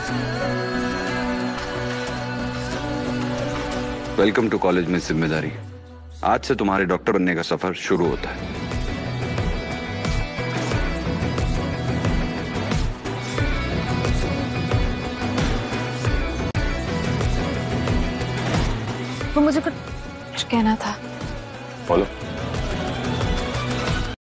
Welcome to college में जिम्मेदारी। आज से तुम्हारे डॉक्टर बनने का सफर शुरू होता है। वो मुझे कुछ कहना था। बोलो।